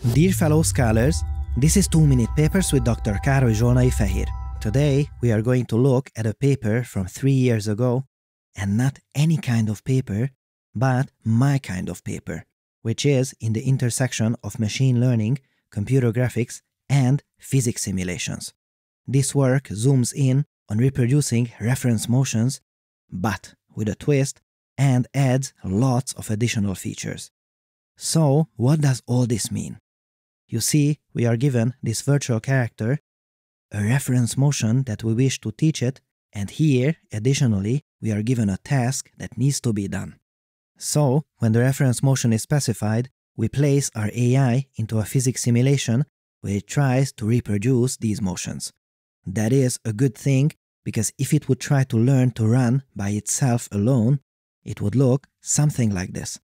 Dear fellow scholars, this is 2-Minute Papers with Dr. Károly Zsolnai Fehér. Today we are going to look at a paper from 3 years ago, and not any kind of paper, but my kind of paper, which is in the intersection of machine learning, computer graphics, and physics simulations. This work zooms in on reproducing reference motions, but with a twist, and adds lots of additional features. So, what does all this mean? You see, we are given this virtual character, a reference motion that we wish to teach it, and here, additionally, we are given a task that needs to be done. So, when the reference motion is specified, we place our AI into a physics simulation where it tries to reproduce these motions. That is a good thing, because if it would try to learn to run by itself alone, it would look something like this.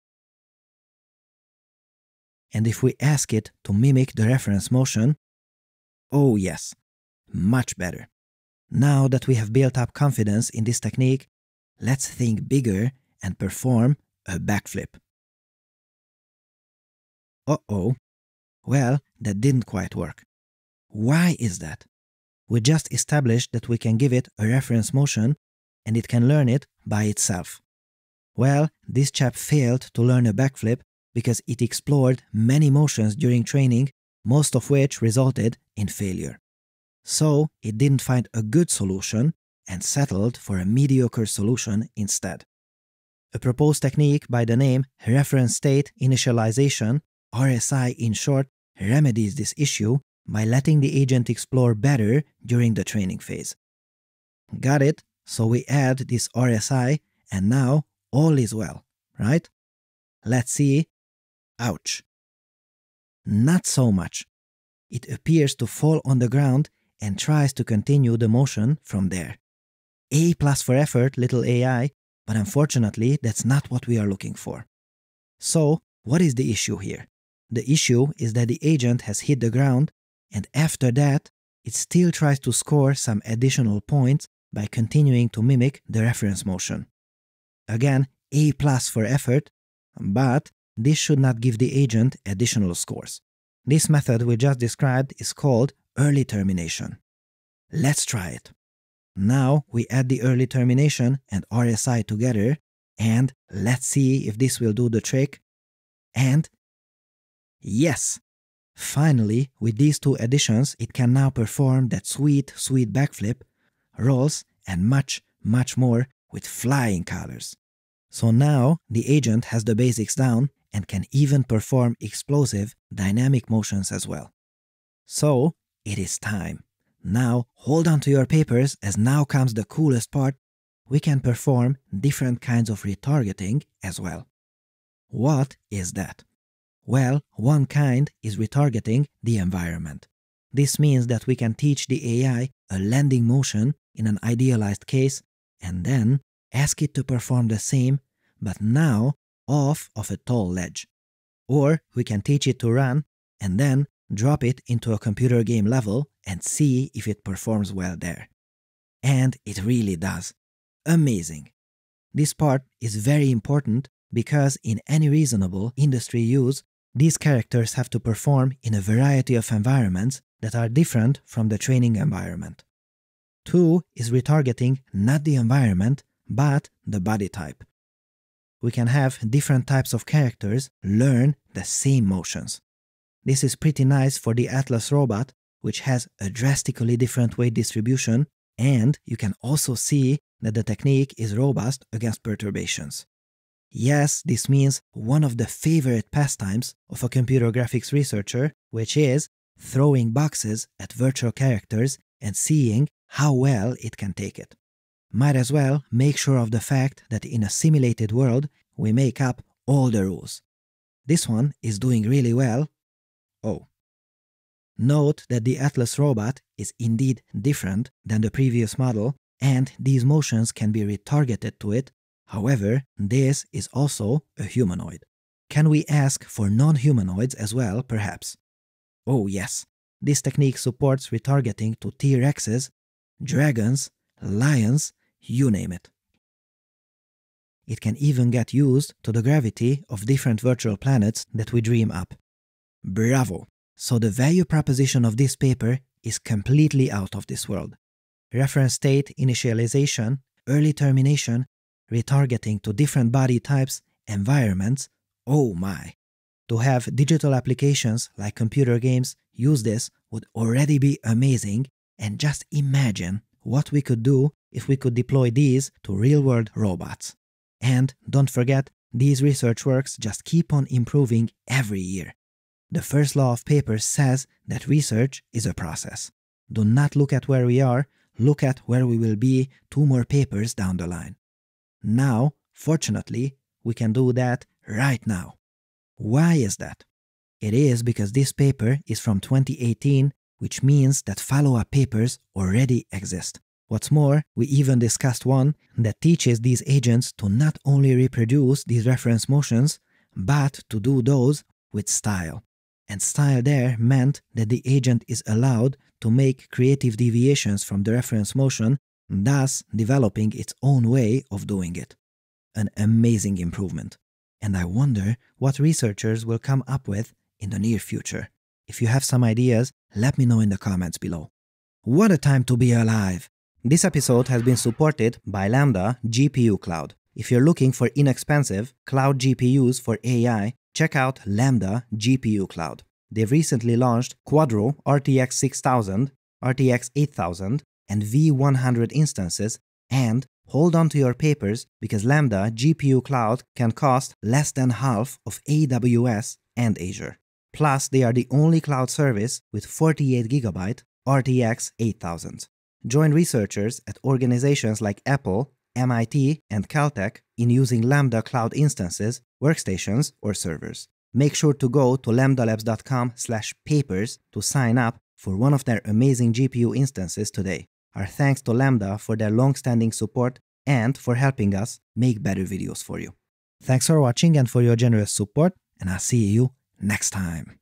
And if we ask it to mimic the reference motion, oh yes, much better. Now that we have built up confidence in this technique, let's think bigger and perform a backflip. Uh-oh. Well, that didn't quite work. Why is that? We just established that we can give it a reference motion and it can learn it by itself. Well, this chap failed to learn a backflip because it explored many motions during training, most of which resulted in failure. So it didn't find a good solution and settled for a mediocre solution instead. A proposed technique by the name Reference State Initialization, RSI in short, remedies this issue by letting the agent explore better during the training phase. Got it? So we add this RSI and now all is well, right? Let's see. Ouch. Not so much. It appears to fall on the ground and tries to continue the motion from there. A+ for effort, little AI, but unfortunately that's not what we are looking for. So, what is the issue here? The issue is that the agent has hit the ground, and after that, it still tries to score some additional points by continuing to mimic the reference motion. Again, A+ for effort, but this should not give the agent additional scores. This method we just described is called early termination. Let's try it. Now we add the early termination and RSI together, and let's see if this will do the trick. And yes! Finally, with these two additions, it can now perform that sweet backflip, rolls, and much more with flying colors. So now the agent has the basics down and can even perform explosive dynamic motions as well. So it is time. Now hold on to your papers, as now comes the coolest part. We can perform different kinds of retargeting as well. What is that? Well, one kind is retargeting the environment. This means that we can teach the AI a landing motion in an idealized case and then ask it to perform the same, but now off of a tall ledge. Or we can teach it to run and then drop it into a computer game level and see if it performs well there. And it really does. Amazing. This part is very important because in any reasonable industry use, these characters have to perform in a variety of environments that are different from the training environment. 2 is retargeting not the environment, but the body type. We can have different types of characters learn the same motions. This is pretty nice for the Atlas robot, which has a drastically different weight distribution, and you can also see that the technique is robust against perturbations. Yes, this means one of the favorite pastimes of a computer graphics researcher, which is throwing boxes at virtual characters and seeing how well it can take it. Might as well make sure of the fact that in a simulated world, we make up all the rules. This one is doing really well. Oh. Note that the Atlas robot is indeed different than the previous model, and these motions can be retargeted to it. However, this is also a humanoid. Can we ask for non-humanoids as well, perhaps? Oh yes, this technique supports retargeting to T-Rexes, dragons, lions, you name it. It can even get used to the gravity of different virtual planets that we dream up. Bravo! So the value proposition of this paper is completely out of this world. Reference state initialization, early termination, retargeting to different body types, environments, oh my! To have digital applications like computer games use this would already be amazing, and just imagine what we could do if we could deploy these to real-world robots. And don't forget, these research works just keep on improving every year. The first law of papers says that research is a process. Do not look at where we are, look at where we will be 2 more papers down the line. Now, fortunately, we can do that right now. Why is that? It is because this paper is from 2018, which means that follow-up papers already exist. What's more, we even discussed one that teaches these agents to not only reproduce these reference motions, but to do those with style. And style there meant that the agent is allowed to make creative deviations from the reference motion, thus developing its own way of doing it. An amazing improvement. And I wonder what researchers will come up with in the near future. If you have some ideas, let me know in the comments below. What a time to be alive! This episode has been supported by Lambda GPU Cloud. If you're looking for inexpensive cloud GPUs for AI, check out Lambda GPU Cloud. They've recently launched Quadro RTX 6000, RTX 8000, and V100 instances, and hold on to your papers because Lambda GPU Cloud can cost less than half of AWS and Azure. Plus, they are the only cloud service with 48GB RTX 8000. Join researchers at organizations like Apple, MIT, and Caltech in using Lambda cloud instances, workstations, or servers. Make sure to go to lambdalabs.com/papers to sign up for one of their amazing GPU instances today. Our thanks to Lambda for their long-standing support and for helping us make better videos for you. Thanks for watching and for your generous support, and I'll see you next time.